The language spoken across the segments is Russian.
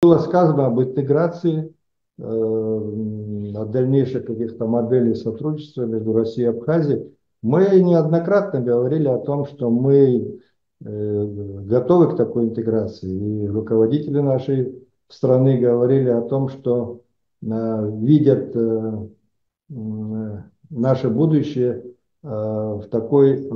Было сказано об интеграции, о дальнейших каких-то моделей сотрудничества между Россией и Абхазией. Мы неоднократно говорили о том, что мы готовы к такой интеграции. И руководители нашей страны говорили о том, что видят наше будущее в такой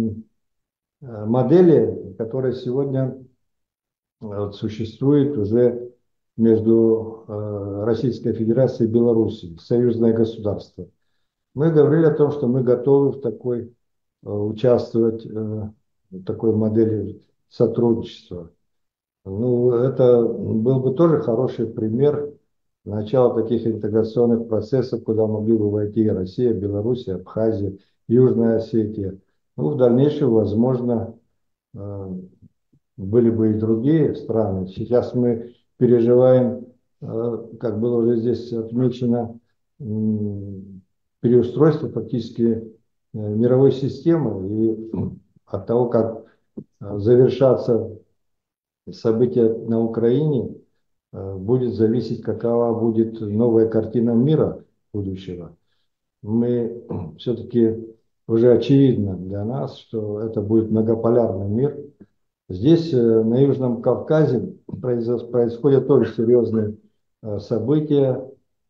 модели, которая сегодня вот существует уже между Российской Федерацией и Белоруссией, союзное государство. Мы говорили о том, что мы готовы в такой, участвовать в такой модели сотрудничества. Ну, это был бы тоже хороший пример начала таких интеграционных процессов, куда могли бы войти и Россия, Беларусь, Абхазия, Южная Осетия. Ну, в дальнейшем, возможно, были бы и другие страны. Сейчас мы переживаем, как было уже здесь отмечено, переустройство фактически мировой системы. И от того, как завершатся события на Украине, будет зависеть, какова будет новая картина мира будущего. Мы все-таки уже очевидно для нас, что это будет многополярный мир. Здесь, на Южном Кавказе, происходят тоже серьезные события.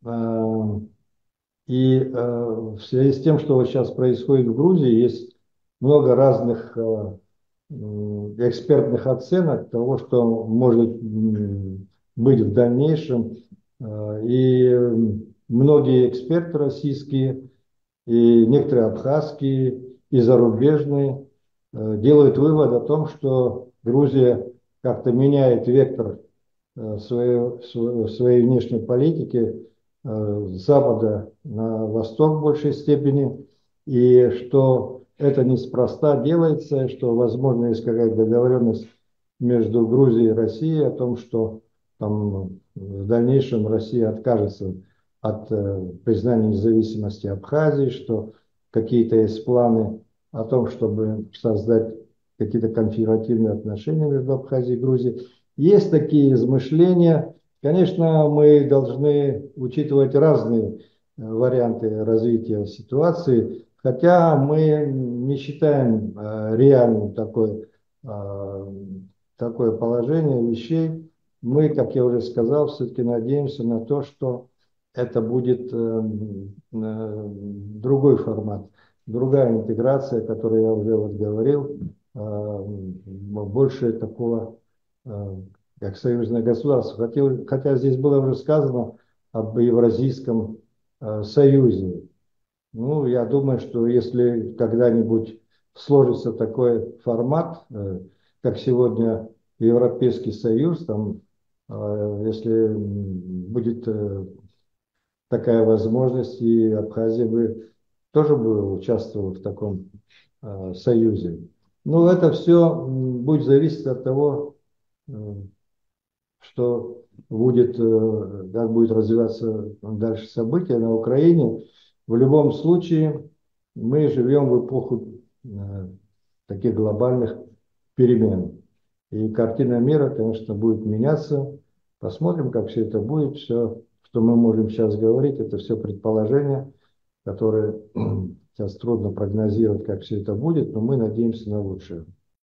И в связи с тем, что вот сейчас происходит в Грузии, есть много разных экспертных оценок того, что может быть в дальнейшем. И многие эксперты российские, и некоторые абхазские, и зарубежные делают вывод о том, что Грузия как-то меняет вектор своей внешней политики с запада на восток в большей степени, и что это неспроста делается, что, возможно, есть какая-то договоренность между Грузией и Россией о том, что там, в дальнейшем Россия откажется от признания независимости Абхазии, что какие-то есть планы о том, чтобы создать какие-то конфедеративные отношения между Абхазией и Грузией. Есть такие измышления. Конечно, мы должны учитывать разные варианты развития ситуации, хотя мы не считаем реальным такое положение вещей. Мы, как я уже сказал, все-таки надеемся на то, что это будет другой формат, другая интеграция, о которой я уже вот говорил, больше такого, как союзное государство. Хотя здесь было уже сказано об Евразийском союзе. Ну, я думаю, что если когда-нибудь сложится такой формат, как сегодня Европейский Союз, там, если будет такая возможность, и Абхазия бы тоже бы участвовала в таком союзе. Но это все будет зависеть от того, что будет, как будет развиваться дальше события на Украине. В любом случае, мы живем в эпоху таких глобальных перемен. И картина мира, конечно, будет меняться. Посмотрим, как все это будет. Все, что мы можем сейчас говорить, это все предположения, которые сейчас трудно прогнозировать, как все это будет, но мы надеемся на лучшее.